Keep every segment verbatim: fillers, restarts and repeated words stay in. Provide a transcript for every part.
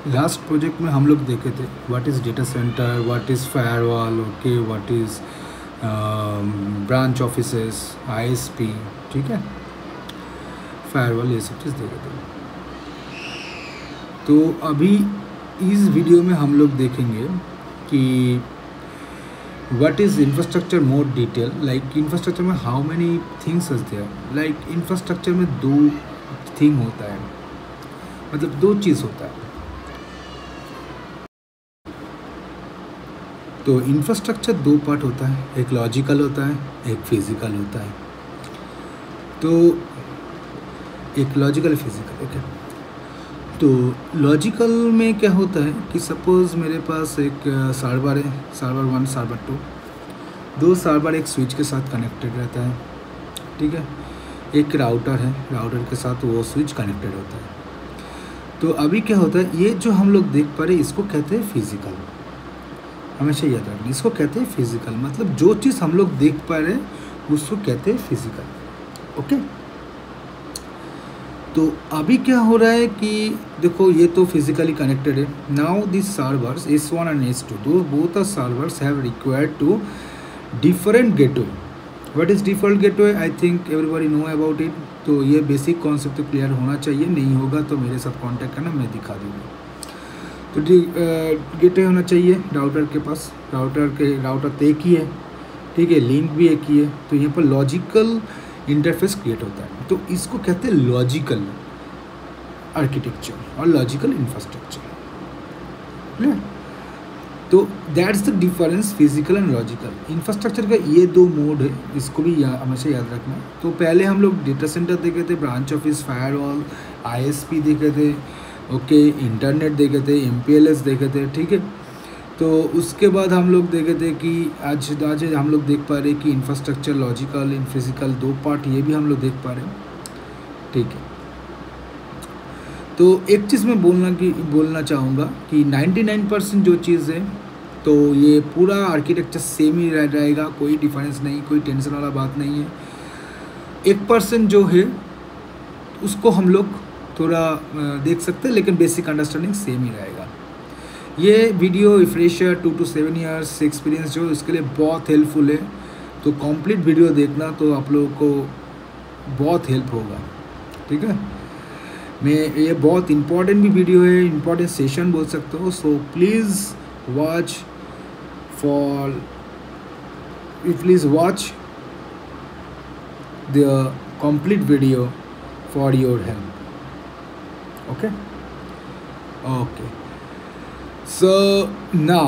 Last project में हम लोग देखे थे what is data centre, what is firewall, okay, what is branch offices, ISP, ठीक है, फायरवॉल, ये सब चीज़ देखे थे। तो अभी इस वीडियो में हम लोग देखेंगे कि what is infrastructure more detail, like infrastructure में how many things is there. Like infrastructure में दो थिंग होता है, मतलब दो चीज़ होता है। तो इंफ्रास्ट्रक्चर दो पार्ट होता है, एक लॉजिकल होता है, एक फिज़िकल होता है। तो एक लॉजिकल फिज़िकल, ओके। तो लॉजिकल में क्या होता है कि सपोज़ मेरे पास एक सर्वर है, सर्वर वन, सर्वर टू, दो सर्वर एक स्विच के साथ कनेक्टेड रहता है, ठीक है। एक राउटर है, राउटर के साथ वो स्विच कनेक्टेड होता है। तो अभी क्या होता है, ये जो हम लोग देख पा रहे हैं इसको कहते हैं फिज़िकल। हमेशा याद रखना, इसको कहते हैं फिज़िकल, मतलब जो चीज़ हम लोग देख पा रहे हैं उसको कहते हैं फिज़िकल, ओके। तो अभी क्या हो रहा है कि देखो ये तो फिजिकली कनेक्टेड है। Now this servers S one and S two, दो both are servers have required to different gateway. What is default gateway, I think everybody know about it. तो ये बेसिक कॉन्सेप्ट तो क्लियर होना चाहिए, नहीं होगा तो मेरे साथ कांटेक्ट करना, मैं दिखा दूँगा। तो गेटवे होना चाहिए राउटर के पास, राउटर के राउटर तो एक ही है, ठीक है, लिंक भी एक ही है। तो यहाँ पर लॉजिकल इंटरफेस क्रिएट होता है, तो इसको कहते हैं लॉजिकल आर्किटेक्चर और लॉजिकल इंफ्रास्ट्रक्चर। तो that's the difference physical and logical. Infrastructure का ये दो मोड है, इसको भी या, हमेशा याद रखना। तो पहले हम लोग डेटा सेंटर देखे थे, ब्रांच ऑफिस, फायरवॉल, आईएसपी देखे थे, ओके, इंटरनेट देखे थे, एमपीएलएस देखे थे, ठीक है। तो उसके बाद हम लोग देखे थे कि आज आज हम लोग देख पा रहे हैं कि इंफ्रास्ट्रक्चर लॉजिकल इन फिजिकल दो पार्ट, ये भी हम लोग देख पा रहे हैं, ठीक है। तो एक चीज़ मैं बोलना कि बोलना चाहूँगा कि निन्यानवे परसेंट जो चीज़ है तो ये पूरा आर्किटेक्चर सेम ही रह रहेगा, कोई डिफरेंस नहीं, कोई टेंशन वाला बात नहीं है। एक परसेंट जो है उसको हम लोग थोड़ा देख सकते हैं, लेकिन बेसिक अंडरस्टैंडिंग सेम ही रहेगा। ये video fresher to two seven years experience जो इसके लिए बहुत हेल्पफुल है। तो कंप्लीट वीडियो देखना, तो आप लोगों को बहुत हेल्प होगा, ठीक है। मैं ये बहुत इम्पॉर्टेंट भी वीडियो है, इम्पॉर्टेंट सेशन बोल सकते हो। So please watch for please watch the complete video for your help, okay okay. So now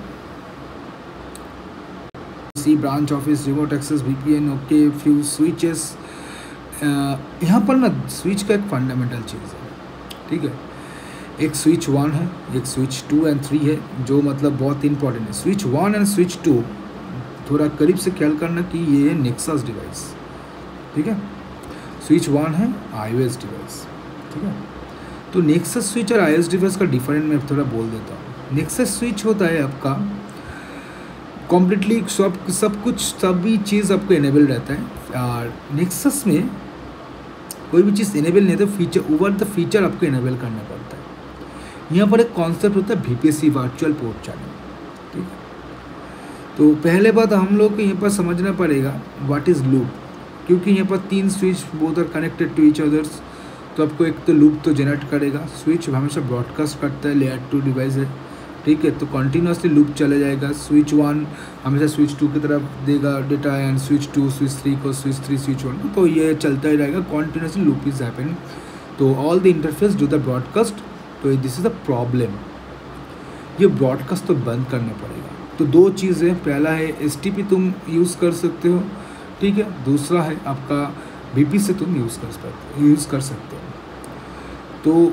see branch office, remote access, V P N, okay, few switches। यहाँ पर ना switch का एक fundamental चीज़ है, ठीक है। एक स्विच वन है, एक स्विच टू एंड थ्री है, जो मतलब बहुत इंपॉर्टेंट है। Switch one and switch two थोड़ा करीब से ख्याल करना कि ये है नेक्सस डिवाइस, ठीक है। स्विच वन है आईओएस डिवाइस, ठीक है। तो नेक्सस स्विच और आईओएस डिवाइस का डिफरेंट मैं थोड़ा बोल देता हूँ। नेक्सस स्विच होता है आपका कम्प्लीटली सब सब कुछ सभी चीज़ आपको इनेबल रहता है, और नेक्सस में कोई भी चीज़ इनेबल नहीं तो फीचर ओवर द फीचर आपको इनेबल करना पड़ता है। यहाँ पर एक कॉन्सेप्ट होता है वीपीसी, वर्चुअल पोर्ट चैनल, ठीक है। तो पहले बात हम लोग को यहाँ पर समझना पड़ेगा व्हाट इज़ लूप, क्योंकि यहाँ पर तीन switch both are connected to each others. तो आपको एक तो लूप तो जनरेट करेगा, स्विच हमेशा ब्रॉडकास्ट करता है, लेयर टू डिवाइस है, ठीक है। तो कंटिन्यूसली लूप चले जाएगा। स्विच वन हमेशा स्विच टू की तरफ देगा data, and switch two switch three को, स्विच थ्री स्विच वन को, तो ये चलता ही रहेगा, कंटिन्यूसली लूप इज हैपनिंग। तो all the interface do the broadcast. तो दिस इज़ द प्रॉब्लम, ये ब्रॉडकास्ट तो बंद करना पड़ेगा। तो दो चीज़ें, पहला है एस टी पी तुम यूज़ कर सकते हो, ठीक है, दूसरा है आपका बी पी से तुम यूज़ कर सकते यूज़ कर सकते हो। तो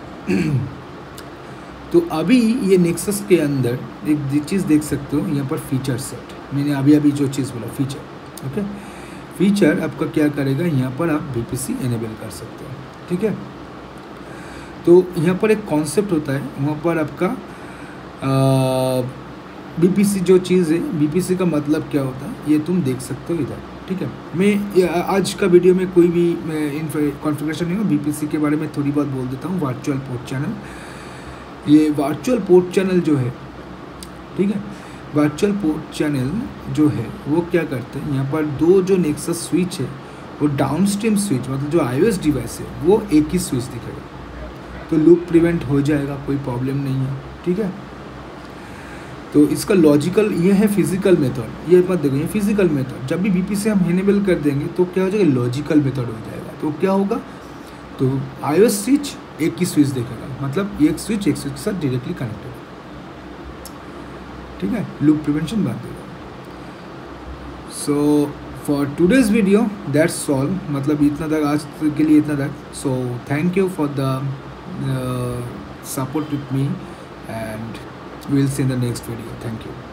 तो अभी ये नेक्सस के अंदर एक चीज़ देख सकते हो, यहाँ पर फीचर सेट, मैंने अभी अभी जो चीज़ बोला फीचर, ओके। फीचर आपका क्या करेगा, यहाँ पर आप वीपीसी इनेबल कर सकते हो, ठीक है। तो यहाँ पर एक कॉन्सेप्ट होता है, वहाँ पर आपका बीपीसी जो चीज़ है, बीपीसी का मतलब क्या होता है ये तुम देख सकते हो इधर, ठीक है। मैं आज का वीडियो में कोई भी कॉन्फ़िगरेशन नहीं हो, बीपीसी के बारे में थोड़ी बहुत बोल देता हूँ। वर्चुअल पोर्ट चैनल, ये वर्चुअल पोर्ट चैनल जो है, ठीक है, वर्चुअल पोर्ट चैनल जो है वो क्या करते हैं, यहाँ पर दो जो नेक्सस स्विच है वो डाउनस्ट्रीम स्विच मतलब जो आईओएस डिवाइस है वो एक ही स्विच दिखेगा, तो लूप प्रिवेंट हो जाएगा, कोई प्रॉब्लम नहीं है, ठीक है। तो इसका लॉजिकल ये है फिजिकल मेथड, ये मत देखो ये फिजिकल मेथड, जब भी बीपी से हम इनेबल कर देंगे तो क्या हो जाएगा, लॉजिकल मेथड हो जाएगा। तो क्या होगा, तो आईओएस स्विच एक ही स्विच देखेगा, मतलब एक स्विच एक स्विच के साथ डायरेक्टली कनेक्टेड, ठीक है, लूप प्रिवेंशन बात देगा। So for today's video that's all, मतलब इतना तक आज के लिए इतना तक। So thank you for the support with me and we'll see in the next video. Thank you.